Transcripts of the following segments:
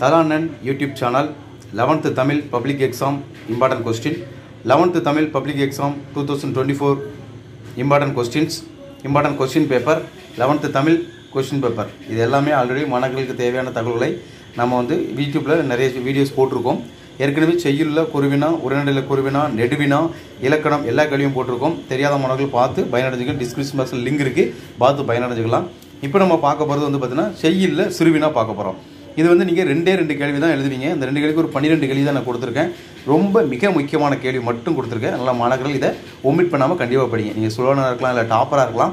தலானன் YouTube channel 11th Tamil Public Exam Important Question 11th Tamil Public Exam 2024 Important Questions Important Question Paper 11th Tamil Question Paper இது எல்லாமே already மாணவர்களுக்கு தேவையான தகவல்களை நம்ம வந்து யூடியூப்ல நிறைய வீடியோஸ் போட்டுருக்கோம். ஏற்கனவே செய்யுள்ள குருவினா உரைநடையில குருவினா நெடுவினா இலக்கணம் எல்லா கேள்வியும் போட்டுருக்கோம். தெரியாத மாணவர்கள் பார்த்து பயனடைஞ்சுக்க டிஸ்கிரிப்ஷன் பாக்ஸில் லிங்க் இருக்குது, பார்த்து பயனடைஞ்சுக்கலாம். இப்போ நம்ம பார்க்க போகிறது வந்து பார்த்தீங்கன்னா செய்யுள்ள சிறுவினா பார்க்க போகிறோம். இது வந்து நீங்கள் ரெண்டு கேள்வி தான் எழுதுவீங்க. இந்த 2 கேள்விக்கு ஒரு 12 கேள்வி தான் நான் கொடுத்துருக்கேன். ரொம்ப மிக முக்கியமான கேள்வி மட்டும் கொடுத்துருக்கேன். நல்லா மாணவர்கள் இதை ஒமிட் பண்ணாமல் கண்டிப்பாக படிங்க. நீங்கள் சுலோனாக இருக்கலாம், இல்லை டாப்பராக இருக்கலாம்.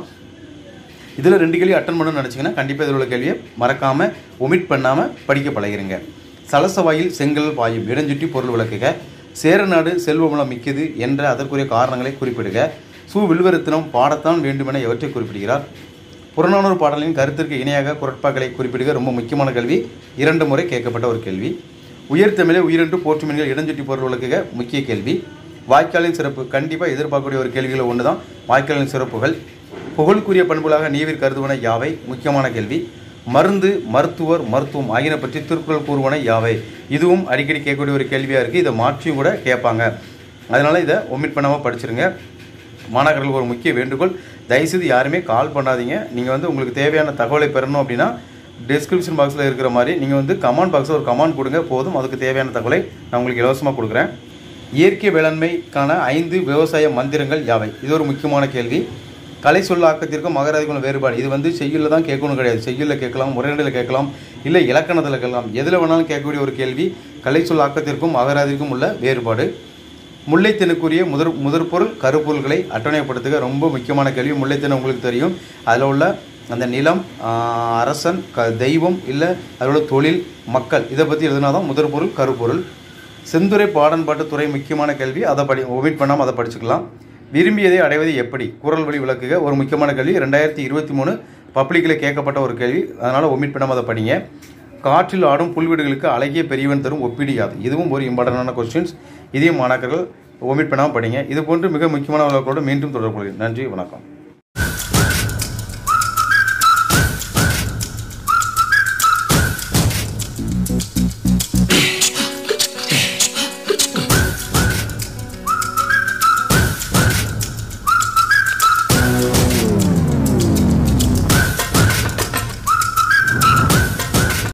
இதில் 2 கேள்வி அட்டன் பண்ணணும்னு நினச்சிங்கன்னா கண்டிப்பாக இதில் உள்ள கேள்வியை மறக்காமல் ஒமிட் பண்ணாமல் படிக்க பழகிருங்க. சலசவாயில் செங்கல் பாயும் இடஞ்சுட்டி பொருள் விளக்குக. சேரநாடு செல்வமுலம் மிக்கது என்ற அதற்குரிய காரணங்களை குறிப்பிடுக. வில்வரத்தினம் பாடத்தான் வேண்டுமென எவற்றை குறிப்பிடுகிறார். புறநானூறு பாடலின் கருத்திற்கு இணையாக குரட்பாக்களை குறிப்பிடுக. ரொம்ப முக்கியமான கேள்வி, 2 முறை கேட்கப்பட்ட ஒரு கேள்வி. உயர்த்தமிழை உயிரென்று போற்றுமென்கள் இடஞ்சுட்டி பொருள் விளக்குக. முக்கிய கேள்வி. வாய்க்காலின் சிறப்பு கண்டிப்பாக எதிர்பார்க்கக்கூடிய ஒரு கேள்விகள் ஒன்று தான் வாய்க்காலின் சிறப்புகள். புகழுக்குரிய பண்புகளாக நீவிர் கருதுவன யாவை. முக்கியமான கேள்வி. மருந்து மருத்துவர் மருத்துவம் ஆகியன பற்றி திருக்குறள் கூறுவன யாவை. இதுவும் அடிக்கடி கேட்கக்கூடிய ஒரு கேள்வியாக இருக்குது. இதை மாற்றியும் கூட கேட்பாங்க. அதனால் இதை ஒமிட் பண்ணாமல் படிச்சிருங்க. மாணவர்களுக்கு ஒரு முக்கிய வேண்டுகோள், தயவுசெய்து யாருமே கால் பண்ணாதீங்க. நீங்கள் வந்து உங்களுக்கு தேவையான தகவலை பெறணும் அப்படின்னா டிஸ்கிரிப்ஷன் பாக்ஸில் இருக்கிற மாதிரி நீங்கள் வந்து கமெண்ட் பாக்ஸில் ஒரு கமெண்ட் கொடுங்க, போதும். அதுக்கு தேவையான தகவலை நான் உங்களுக்கு இலவசமாக கொடுக்குறேன். இயற்கை வேளாண்மைக்கான 5 விவசாய மந்திரங்கள் யாவை. இது ஒரு முக்கியமான கேள்வி. கலை சொல்லாக்கத்திற்கும் அகராதிக்கும் வேறுபாடு. இது வந்து செய்யுள்ள தான் கேட்கணும் கிடையாது. செய்யுள்ள கேட்கலாம், உரைநடையில் கேட்கலாம், இல்லை இலக்கணத்தில் கேட்கலாம். எதில் வேணாலும் கேட்கக்கூடிய ஒரு கேள்வி கலை சொல்லாக்கத்திற்கும் அகராதிக்கும் உள்ள வேறுபாடு. முல்லைத்தினுக்குரிய முதற்பொருள் கருப்பொருள்களை அட்டவணைப்படுத்துக. ரொம்ப முக்கியமான கேள்வி. முல்லைத்திணு உங்களுக்கு தெரியும். அதில் உள்ள அந்த நிலம், அரசன், தெய்வம், இல்லை அதில் உள்ள தொழில், மக்கள், இதை பற்றி எழுதினா தான் முதற்பொருள் கருப்பொருள். செந்துறை பாடன்பாட்டு துறை முக்கியமான கேள்வி. அதை ஒமிட் பண்ணாமல் அதை படிச்சுக்கலாம். விரும்பியதை அடைவது எப்படி. குறள் வழி விளக்குக. ஒரு முக்கியமான கேள்வி. 2023 பப்ளிக்கில் கேட்கப்பட்ட ஒரு கேள்வி. அதனால் ஒமிட் பண்ணாமல் அதை படிங்க. காற்றில் ஆடும் புல்வீடுகளுக்கு அழகிய பெரியவன் தரும் ஒப்பீடு யாது. இதுவும் ஒரு இம்பார்ட்டண்டான கொஸ்டின்ஸ். இதையும் மாணாக்கர்கள் ஒமிட் பண்ணாமல் படிங்க. இது போன்று மிக முக்கியமான வழக்கோடு மீண்டும் தொடர்பு கொள்கிறேன். நன்றி, வணக்கம்.